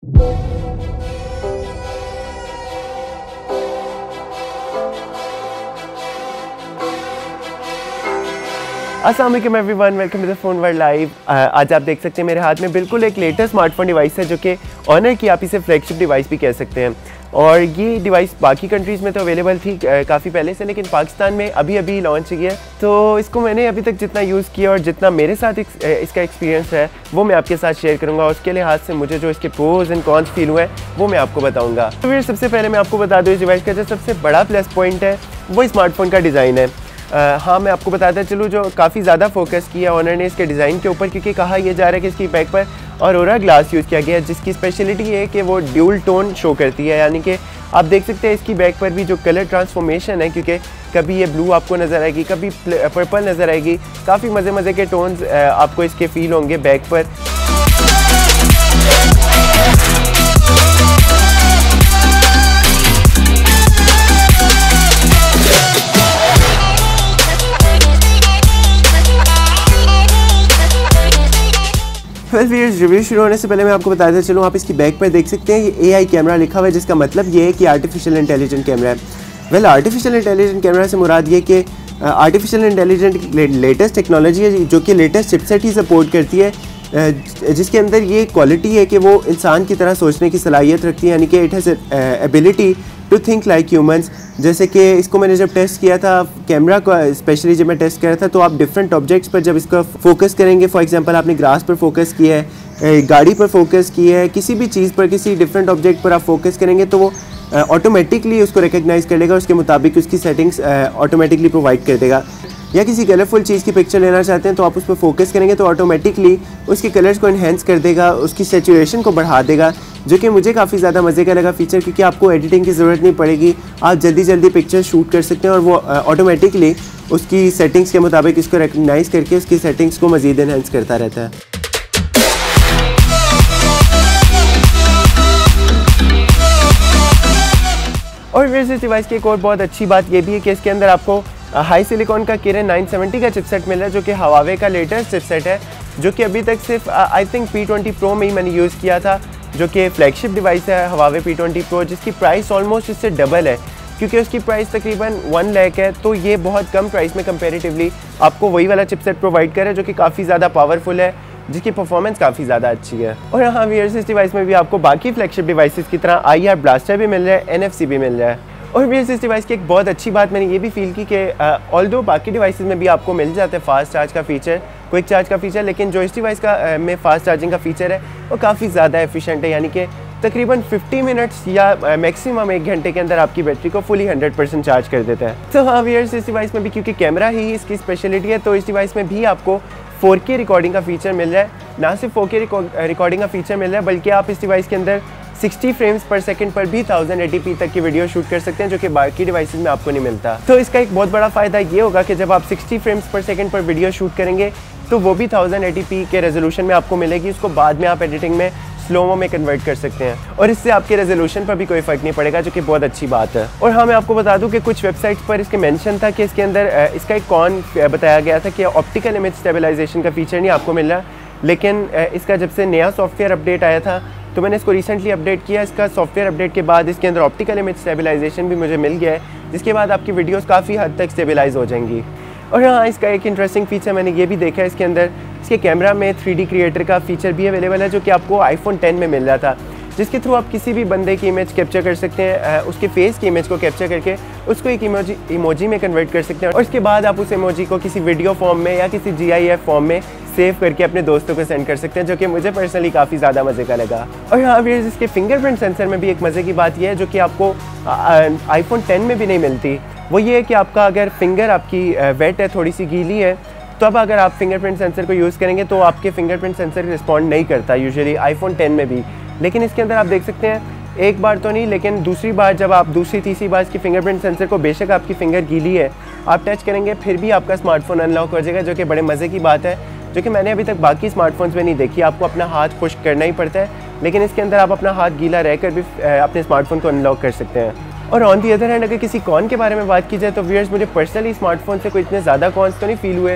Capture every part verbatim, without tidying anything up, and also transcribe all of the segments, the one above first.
अस्सलाम वालेकुम everyone, welcome to the phone world live. आज आप देख सकते हैं मेरे हाथ में बिल्कुल एक लेटेस्ट स्मार्टफोन डिवाइस है जो कि ऑनर की आप इसे फ्लैगशिप डिवाइस भी कह सकते हैं। और ये डिवाइस बाकी कंट्रीज़ में तो अवेलेबल थी काफ़ी पहले से, लेकिन पाकिस्तान में अभी अभी लॉन्च हुई है। तो इसको मैंने अभी तक जितना यूज़ किया और जितना मेरे साथ इसका एक्सपीरियंस है वो मैं आपके साथ शेयर करूँगा। और उसके लिहाज से मुझे जो इसके प्रोज एंड कॉन्स फील हुए वो मैं आपको बताऊँगा। तो फिर सबसे पहले मैं आपको बता दूँ इस डिवाइस का जो सबसे बड़ा प्लस पॉइंट है वो स्मार्टफोन का डिज़ाइन है। Uh, हाँ, मैं आपको बताता चलूँ जो काफ़ी ज़्यादा फोकस किया ऑनर ने इसके डिज़ाइन के ऊपर, क्योंकि कहा यह जा रहा है कि इसकी बैक पर ऑरोरा ग्लास यूज़ किया गया है, जिसकी स्पेशलिटी है कि वो ड्यूल टोन शो करती है। यानी कि आप देख सकते हैं इसकी बैक पर भी जो कलर ट्रांसफॉर्मेशन है, क्योंकि कभी ये ब्लू आपको नज़र आएगी, कभी पर्पल नज़र आएगी, काफ़ी मज़े मज़े के टोन्स आपको इसके फील होंगे बैक पर। वेल व्यूअर्स, रिव्यू शुरू होने से पहले मैं आपको बताता चलूँ, आप इसकी बैक पर देख सकते हैं ये ए आई कैमरा लिखा हुआ है, जिसका मतलब ये है कि आर्टिफिशियल इंटेलिजेंट कैमरा है। वेल आर्टिफिशियल इंटेलिजेंट कैमरा से मुराद ये कि आर्टिफिशियल इंटेलिजेंट लेटेस्ट टेक्नोलॉजी है जो कि लेटेस्ट चिपसेट ही सपोर्ट करती है, जिसके अंदर ये क्वालिटी है कि वो इंसान की तरह सोचने की सलाहियत रखती है। यानी कि it has ability to think like humans. जैसे कि इसको मैंने जब टेस्ट किया था कैमरा को, स्पेशली जब मैं टेस्ट कर रहा था, तो आप डिफरेंट ऑब्जेक्ट्स पर जब इसका फोकस करेंगे, फॉर एग्जांपल आपने ग्रास पर फोकस किया है, गाड़ी पर फोकस किया है, किसी भी चीज़ पर, किसी डिफरेंट ऑब्जेक्ट पर आप फोकस करेंगे तो वो ऑटोमेटिकली उसको रिकग्नाइज़ कर लेगा, उसके मुताबिक उसकी सेटिंग्स ऑटोमेटिकली प्रोवाइड कर देगा। या किसी कलरफुल चीज़ की पिक्चर लेना चाहते हैं तो आप उस पर फोकस करेंगे तो ऑटोमेटिकली उसके कलर्स को इन्हेंस कर देगा, उसकी सैचुरेशन को बढ़ा देगा, जो कि मुझे काफ़ी ज़्यादा मज़े का लगा फीचर, क्योंकि आपको एडिटिंग की ज़रूरत नहीं पड़ेगी, आप जल्दी जल्दी पिक्चर शूट कर सकते हैं और वो ऑटोमेटिकली उसकी सेटिंग्स के मुताबिक इसको रिकग्नाइज़ करके उसकी सेटिंग्स को मज़ीद इन्हेंस करता रहता है। और वैसे इस डिवाइस की एक और बहुत अच्छी बात ये भी है कि इसके अंदर आपको हाई सिलिकॉन का किरण नाइन सेवेंटी का चिपसेट मिल रहा है, जो कि हवावे का लेटेस्ट चिपसेट है, जो कि अभी तक सिर्फ I think P twenty pro में ही मैंने यूज़ किया था, जो कि फ्लैगशिप डिवाइस है हवावे पी ट्वेंटी प्रो, जिसकी प्राइस ऑलमोस्ट इससे डबल है, क्योंकि उसकी प्राइस तकरीबन वन लाख है। तो ये बहुत कम प्राइस में कंपेरेटिवली आपको वही वाला चिपसेट प्रोवाइड करे जो कि काफ़ी ज़्यादा पावरफुल है, जिसकी परफॉर्मेंस काफ़ी ज़्यादा अच्छी है। और हाँ व्यूअर्स, इस डिवाइस में भी आपको बाकी फ्लैगशिप डिवाइसेस की तरह आई आर ब्लास्टर भी मिल रहा है, एन एफ सी भी मिल रहा है। और व्यूअर्स, इस डिवाइस की एक बहुत अच्छी बात मैंने ये भी फील की कि ऑल्दो बाकी डिवाइसेस में भी आपको मिल जाता है फास्ट चार्ज का फीचर, क्विक चार्ज का फीचर, लेकिन जो इस डिवाइस का आ, में फास्ट चार्जिंग का फीचर है वो काफ़ी ज़्यादा एफिशिएंट है। यानी कि तकरीबन फिफ्टी मिनट्स या मैक्सिमम एक घंटे के अंदर आपकी बैटरी को फुली हंड्रेड परसेंट चार्ज कर देता है। तो हाँ व्यूअर्स, इस डिवाइस में भी क्योंकि कैमरा ही इसकी स्पेशलिटी है, तो इस डिवाइस में भी आपको फोर के रिकॉर्डिंग का फीचर मिल रहा है। ना सिर्फ फोर के रिकॉर्डिंग का फीचर मिल रहा है, बल्कि आप इस डिवाइस के अंदर सिक्सटी फ्रेम्स पर सेकंड पर भी टेन एटी पी तक की वीडियो शूट कर सकते हैं, जो कि बाकी डिवाइसेस में आपको नहीं मिलता। तो इसका एक बहुत बड़ा फ़ायदा ये होगा कि जब आप सिक्सटी फ्रेम्स पर सेकंड पर वीडियो शूट करेंगे तो वो भी टेन एटी पी के रेजोल्यूशन में आपको मिलेगी। उसको बाद में आप एडिटिंग में स्लोमो में कन्वर्ट कर सकते हैं और इससे आपके रेजोल्यूशन पर भी कोई फ़र्क नहीं पड़ेगा, जो कि बहुत अच्छी बात है। और हाँ, मैं आपको बता दूं कि कुछ वेबसाइट्स पर इसके मेंशन था कि इसके अंदर इसका एक कॉन बताया गया था कि ऑप्टिकल इमेज स्टेबलाइजेशन का फीचर नहीं आपको मिल रहा, लेकिन इसका जब से नया सॉफ्टवेयर अपडेट आया था तो मैंने इसको रिसेंटली अपडेट किया। इसका सॉफ्टवेयर अपडेट के बाद इसके अंदर ऑप्टिकल इमेज स्टेबलाइजेशन भी मुझे मिल गया है, जिसके बाद आपकी वीडियोस काफ़ी हद तक स्टेबलाइज हो जाएंगी। और हाँ, इसका एक इंटरेस्टिंग फीचर मैंने ये भी देखा है, इसके अंदर इसके कैमरा में थ्री डी क्रिएटर का फीचर भी अवेलेबल है, जो कि आपको आईफोन टेन में मिल रहा था, जिसके थ्रू आप किसी भी बंदे की इमेज कैप्चर कर सकते हैं, उसके फेस की इमेज को कैप्चर करके उसको एक इमोजी इमोजी में कन्वर्ट कर सकते हैं और उसके बाद आप उस इमोजी को किसी वीडियो फॉर्म में या किसी जी आई एफ फॉर्म में सेव करके अपने दोस्तों को सेंड कर सकते हैं, जो कि मुझे पर्सनली काफ़ी ज़्यादा मज़े का लगा। और हाँ व्यूअर्स, इसके फिंगरप्रिंट सेंसर में भी एक मज़े की बात यह है, जो कि आपको आईफोन टेन में भी नहीं मिलती। वो ये है कि आपका अगर फिंगर आपकी वेट है, थोड़ी सी गीली है, तो अब अगर आप फिंगरप्रिंट सेंसर को यूज़ करेंगे तो आपके फिंगरप्रिंट सेंसर रिस्पॉन्ड नहीं करता यूजुअली आईफोन टेन में भी। लेकिन इसके अंदर आप देख सकते हैं, एक बार तो नहीं लेकिन दूसरी बार जब आप दूसरी तीसरी बार इसकी फिंगरप्रिंट सेंसर को, बेशक आपकी फिंगर गीली है, आप टच करेंगे फिर भी आपका स्मार्टफोन अनलॉक हो जाएगा, जो कि बड़े मज़े की बात है, जो कि मैंने अभी तक बाकी स्मार्टफोन्स में नहीं देखी। आपको अपना हाथ खुश्क करना ही पड़ता है, लेकिन इसके अंदर आप अपना हाथ गीला रहकर भी अपने स्मार्टफोन को अनलॉक कर सकते हैं। और ऑन दी अदर हैंड अगर किसी कॉन के बारे में बात की जाए तो व्यूअर्स, मुझे पर्सनली स्मार्टफोन से कोई इतने ज़्यादा कॉन्स तो नहीं फील हुए,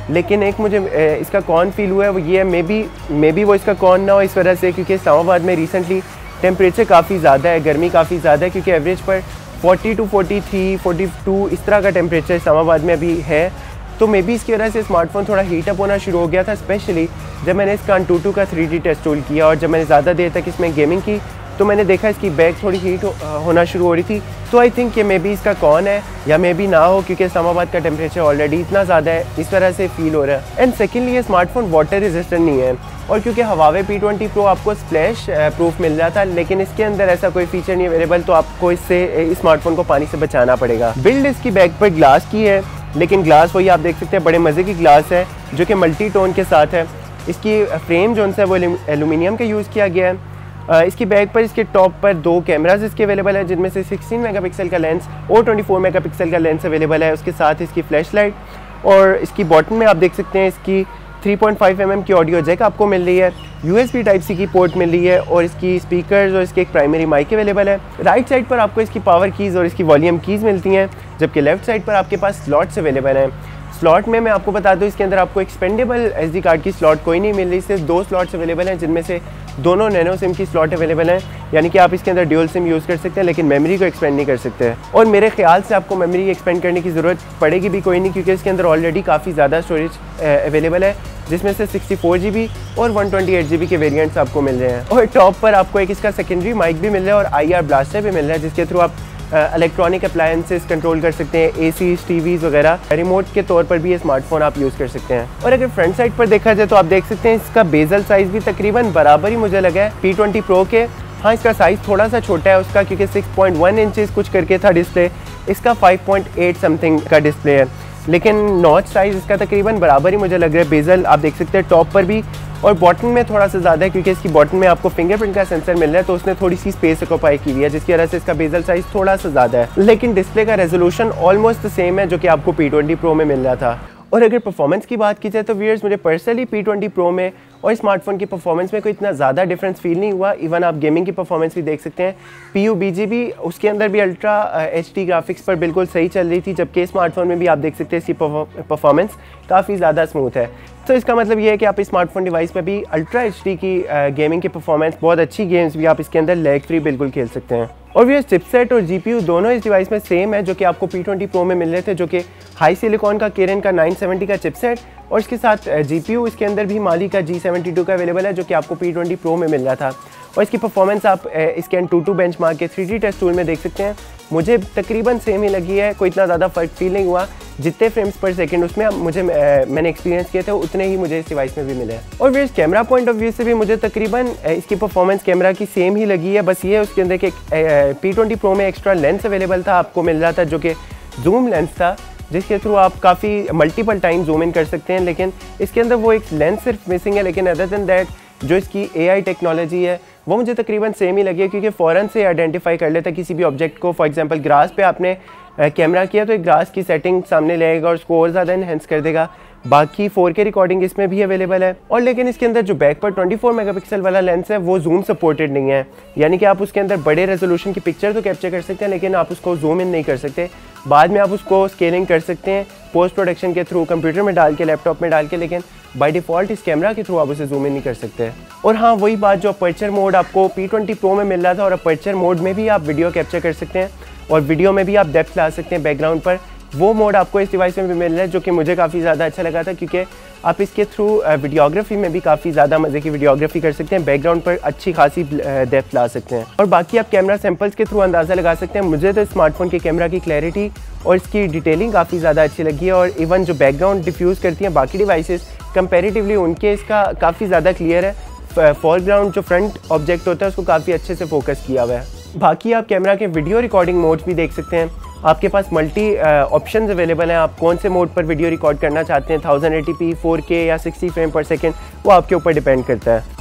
लेकिन एक मुझे इसका कौन फील हुआ है वो ये है, मे बी मे बी वो इसका कौन ना हो इस वजह से क्योंकि इस्लामाबाद में रिसेंटली टेम्परेचर काफ़ी ज़्यादा है, गर्मी काफ़ी ज़्यादा है, क्योंकि एवरेज पर forty two forty three forty two इस तरह का टेम्परेचर इस्लामाबाद में अभी है। तो मे बी इसकी वजह से स्मार्टफोन थोड़ा हीटअप होना शुरू हो गया था, स्पेशली जब मैंने इसका अंटूटू का थ्री डी टेस्ट टूल किया और जब मैंने ज़्यादा देर तक इसमें गेमिंग की तो मैंने देखा इसकी बैक थोड़ी हीट हो, होना शुरू हो रही थी। तो आई थिंक ये मे बी इसका कौन है या मे बी ना हो, क्योंकि इस्लामाबाद का टेम्परेचर ऑलरेडी इतना ज़्यादा है, इस तरह से फील हो रहा है। एंड सेकेंडली ये स्मार्टफोन वाटर रेजिस्टेंट नहीं है, और क्योंकि हवावे पी ट्वेंटी प्रो आपको स्प्लैश प्रूफ मिल रहा था, लेकिन इसके अंदर ऐसा कोई फीचर नहीं अवेलेबल, तो आपको इससे इस स्मार्टफोन को पानी से बचाना पड़ेगा। बिल्ड इसकी बैक पर ग्लास की है, लेकिन ग्लास वही आप देख सकते हैं बड़े मज़े की ग्लास है जो कि मल्टी टोन के साथ है। इसकी फ्रेम जो है वो एल्यूमिनियम का यूज़ किया गया है। इसकी बैक पर इसके टॉप पर दो कैमराज इसके अवेलेबल है, जिनमें से सिक्सटीन मेगापिक्सल का लेंस और ट्वेंटी फोर मेगापिक्सल का लेंस अवेलेबल है। उसके साथ इसकी फ्लैश लाइट, और इसकी बॉटम में आप देख सकते हैं इसकी three point five M M की ऑडियो जैक आपको मिल रही है, यूएसबी टाइप सी की पोर्ट मिल रही है, और इसकी स्पीकर्स और इसके एक प्राइमरी माइक अवेलेबल है। राइट साइड पर आपको इसकी पावर कीज़ और इसकी वॉल्यूम कीज़ मिलती हैं, जबकि लेफ्ट साइड पर आपके पास स्लॉट्स अवेलेबल हैं। स्लॉट में मैं आपको बता दूं इसके अंदर आपको एक्सपेंडेबल एसडी कार्ड की स्लॉट कोई नहीं मिल रही, सिर्फ दो स्लॉट्स अवेलेबल हैं, जिनमें से दोनों नैनो सिम की स्लॉट अवेलेबल हैं, यानी कि आप इसके अंदर ड्यूल सिम यूज़ कर सकते हैं, लेकिन मेमोरी को एक्सपेंड नहीं कर सकते। और मेरे ख्याल से आपको मेमोरी एक्सपेंड करने की ज़रूरत पड़ेगी भी कोई नहीं, क्योंकि इसके अंदर ऑलरेडी काफ़ी ज़्यादा स्टोरेज अवेलेबल है, जिसमें से सिक्सटी फोर जी बी और one twenty eight G B के वेरिएंट्स आपको मिल रहे हैं। और टॉप पर आपको एक इसका सेकेंडरी माइक भी मिल रहा है और आई आर ब्लास्टर भी मिल रहा है, जिसके थ्रू आप इलेक्ट्रॉनिक अप्लायंसेस कंट्रोल कर सकते हैं, एसी, टीवीज़ वगैरह। रिमोट के तौर पर भी ये स्मार्टफोन आप यूज़ कर सकते हैं। और अगर फ्रंट साइड पर देखा जाए तो आप देख सकते हैं इसका बेजल साइज़ भी तकरीबन बराबर ही मुझे लगा है पी ट्वेंटी प्रो के। हाँ, इसका साइज़ थोड़ा सा छोटा है उसका, क्योंकि सिक्स पॉइंट वन इंचेस कुछ करके था डिस्प्ले, इसका फाइव पॉइंट एट समथिंग का डिस्प्ले है, लेकिन नॉच साइज़ इसका तकरीबन बराबर ही मुझे लग रहा है। बेजल आप देख सकते हैं टॉप पर भी, और बॉटम में थोड़ा सा ज़्यादा है, क्योंकि इसकी बॉटम में आपको फिंगरप्रिंट का सेंसर मिल रहा है, तो उसने थोड़ी सी स्पेस ऑक्यूपाई की हुई है, जिसकी वजह से इसका बेजल साइज़ थोड़ा सा ज़्यादा है, लेकिन डिस्प्ले का रेजोल्यूशन ऑलमोस्ट सेम है जो कि आपको पी ट्वेंटी प्रो में मिल रहा था। और अगर परफॉर्मेंस की बात की जाए तो व्यूअर्स, मुझे पर्सनली पी ट्वेंटी प्रो में और स्मार्टफोन की परफॉर्मेंस में कोई इतना ज़्यादा डिफरेंस फील नहीं हुआ। इवन आप गेमिंग की परफॉर्मेंस भी देख सकते हैं, पी यू बी जी भी उसके अंदर भी अल्ट्रा एच डी ग्राफिक्स पर बिल्कुल सही चल रही थी, जबकि स्मार्टफोन में भी आप देख सकते हैं इसकी परफॉर्मेंस काफ़ी ज़्यादा स्मूथ है। तो इसका मतलब ये है कि आप स्मार्टफोन डिवाइस में भी अल्ट्रा एच डी की गेमिंग की परफॉर्मेंस, बहुत अच्छी गेम्स भी आप इसके अंदर लैग फ्री बिल्कुल खेल सकते हैं। और ये चिपसेट और जीपीयू दोनों इस डिवाइस में सेम है, जो कि आपको पी ट्वेंटी प्रो में मिल रहे थे, जो कि हाई सिलिकॉन का किरण का नाइन सेवेंटी का चिपसेट, और इसके साथ जीपीयू इसके अंदर भी माली का जी सेवेंटी टू का अवेलेबल है, जो कि आपको पी ट्वेंटी प्रो में मिल रहा था। और इसकी परफॉर्मेंस आप इसके एंटूटू बेंचमार्क के थ्री डी टेस्ट टूल में देख सकते हैं, मुझे तकरीबन सेम ही लगी है, कोई इतना ज़्यादा फर्क फील नहीं हुआ। जितने फ्रेम्स पर सेकंड उसमें मुझे मैंने एक्सपीरियंस किए थे उतने ही मुझे इस डिवाइस में भी मिले। और फिर कैमरा पॉइंट ऑफ व्यू से भी मुझे तकरीबन इसकी परफॉर्मेंस कैमरा की सेम ही लगी है, बस ये है उसके अंदर के पी ट्वेंटी प्रो में एक्स्ट्रा लेंस अवेलेबल था, आपको मिल रहा था, जो कि जूम लेंस था, जिसके थ्रू आप काफ़ी मल्टीपल टाइम जूम इन कर सकते हैं, लेकिन इसके अंदर वो एक लेंस सिर्फ मिसिंग है। लेकिन अदर देन दैट जो इसकी ए आई टेक्नोलॉजी है वो मुझे तकरीबन सेम ही लगी है, क्योंकि फ़ौरन से आइडेंटिफाई कर लेता है किसी भी ऑब्जेक्ट को। फॉर एग्जांपल ग्रास पे आपने कैमरा किया तो एक ग्रास की सेटिंग सामने ले आएगा और उसको और ज़्यादा इनहेंस कर देगा। बाकी फोर के रिकॉर्डिंग इसमें भी अवेलेबल है। और लेकिन इसके अंदर जो बैक पर ट्वेंटी फोर मेगापिक्सल वाला लेंस है वो जूम सपोर्टेड नहीं है, यानी कि आप उसके अंदर बड़े रेजोल्यूशन की पिक्चर तो कैप्चर कर सकते हैं, लेकिन आप उसको जूम इन नहीं कर सकते। बाद में आप उसको स्केलिंग कर सकते हैं पोस्ट प्रोडक्शन के थ्रू, कंप्यूटर में डाल के, लैपटॉप में डाल के, लेकिन बाय डिफ़ॉल्ट इस कैमरा के थ्रू आप उसे जूम इन नहीं कर सकते। और हाँ, वही बात जो अपर्चर मोड आपको पी ट्वेंटी प्रो में मिल रहा था, और अपर्चर मोड में भी आप वीडियो कैप्चर कर सकते हैं और वीडियो में भी आप डेप्थ ला सकते हैं बैकग्राउंड पर, वो मोड आपको इस डिवाइस में भी मिल रहा है, जो कि मुझे काफ़ी ज़्यादा अच्छा लगा था, क्योंकि आप इसके थ्रू वीडियोग्राफी में भी काफ़ी ज़्यादा मज़े की वीडियोग्राफी कर सकते हैं, बैकग्राउंड पर अच्छी खासी डेप्थ ला सकते हैं। और बाकी आप कैमरा सैम्पल्स के थ्रू अंदाज़ा लगा सकते हैं। मुझे तो स्मार्टफोन के कैमरा की क्लैरिटी और इसकी डिटेलिंग काफ़ी ज़्यादा अच्छी लगी है, और इवन जो बैकग्राउंड डिफ्यूज़ करती हैं बाकी डिवाइसेस कंपेरेटिवली उनके इसका काफ़ी ज़्यादा क्लियर है। फोरग्राउंड जो फ्रंट ऑब्जेक्ट होता है उसको काफ़ी अच्छे से फोकस किया हुआ है। बाकी आप कैमरा के वीडियो रिकॉर्डिंग मोड्स भी देख सकते हैं, आपके पास मल्टी ऑप्शंस अवेलेबल हैं। आप कौन से मोड पर वीडियो रिकॉर्ड करना चाहते हैं, टेन एटी पी, फोर के या सिक्सटी फ्रेम पर सेकेंड, वो आपके ऊपर डिपेंड करता है।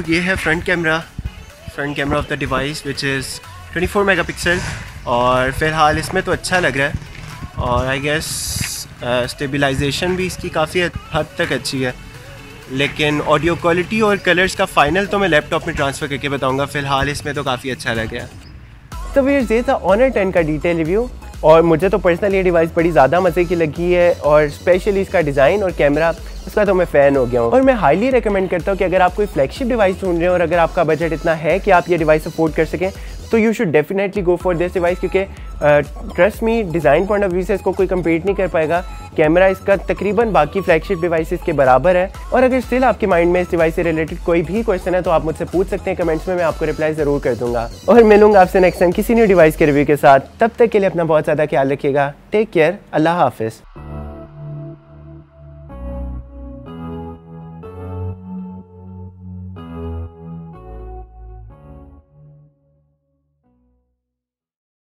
ये है front camera front camera off the device which is twenty four mega pixel, और फ़िलहाल इसमें तो अच्छा लग रहा है। और आई गेस स्टेबलाइजेशन भी इसकी काफ़ी हद तक अच्छी है, लेकिन ऑडियो क्वालिटी और कलर्स का फ़ाइनल तो मैं लैपटॉप में ट्रांसफ़र करके बताऊंगा। फ़िलहाल इसमें तो काफ़ी अच्छा लग गया। तो व्यूअर्स, ये था ऑनर टेन का डिटेल रिव्यू, और मुझे तो पर्सनली ये डिवाइस बड़ी ज़्यादा मज़े की लगी है, और स्पेशली इसका डिज़ाइन और कैमरा, उसका तो मैं फ़ैन हो गया हूँ। और मैं हाईली रिकमेंड करता हूँ कि अगर आप कोई फ्लैगशिप डिवाइस ढूंढ रहे हो और अगर आपका बजट इतना है कि आप ये डिवाइस अफोर्ड कर सकें, तो you should definitely go for this device, क्योंकि trust me, design point of view से इसको कोई कम्पीट नहीं कर पाएगा। कैमरा इसका तकरीबन बाकी फ्लैगशिप डिवाइसेस के बराबर है। और अगर स्टिल आपके माइंड में इस डिवाइस से रिलेटेड कोई भी क्वेश्चन है तो आप मुझसे पूछ सकते हैं कमेंट्स में, मैं आपको रिप्लाई ज़रूर कर दूंगा। और मिलूंगा आपसे नेक्स्ट टाइम किसी न्यू डिवाइस के रिव्यू के साथ। तब तक के लिए अपना बहुत ज़्यादा ख्याल रखिएगा। टेक केयर, अल्लाह हाफिज़।